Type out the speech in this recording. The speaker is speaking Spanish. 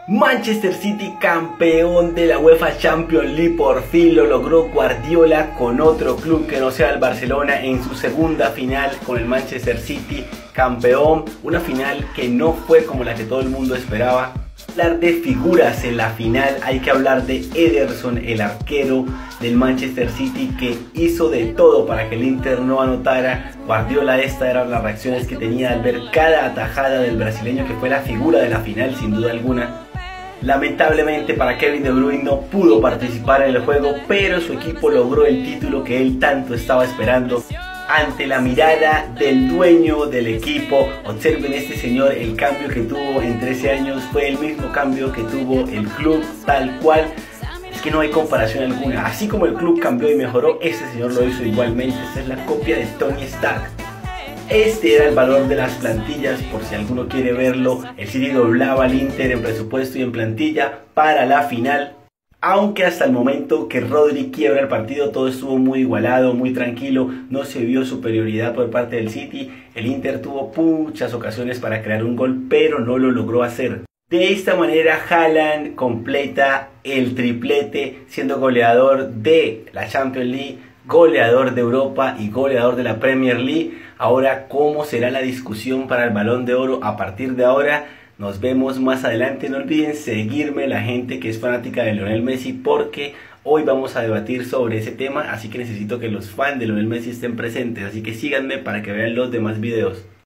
Manchester City campeón de la UEFA Champions League, por fin lo logró Guardiola con otro club que no sea el Barcelona en su segunda final con el Manchester City campeón, una final que no fue como la que todo el mundo esperaba. Hablar de figuras en la final, hay que hablar de Ederson, el arquero del Manchester City, que hizo de todo para que el Inter no anotara. Guardiola, estas eran las reacciones que tenía al ver cada atajada del brasileño, que fue la figura de la final sin duda alguna. Lamentablemente para Kevin De Bruyne no pudo participar en el juego, pero su equipo logró el título que él tanto estaba esperando. Ante la mirada del dueño del equipo, observen este señor, el cambio que tuvo en 13 años fue el mismo cambio que tuvo el club, tal cual. Es que no hay comparación alguna. Así como el club cambió y mejoró, este señor lo hizo igualmente. Esta es la copia de Tony Stark. Este era el valor de las plantillas, por si alguno quiere verlo. El City doblaba al Inter en presupuesto y en plantilla para la final. Aunque hasta el momento que Rodri quiebra el partido todo estuvo muy igualado, muy tranquilo, no se vio superioridad por parte del City. El Inter tuvo muchas ocasiones para crear un gol, pero no lo logró hacer. De esta manera Haaland completa el triplete, siendo goleador de la Champions League, goleador de Europa y goleador de la Premier League. Ahora, ¿cómo será la discusión para el Balón de Oro a partir de ahora? Nos vemos más adelante. No olviden seguirme, la gente que es fanática de Lionel Messi, porque hoy vamos a debatir sobre ese tema, así que necesito que los fans de Lionel Messi estén presentes, así que síganme para que vean los demás videos.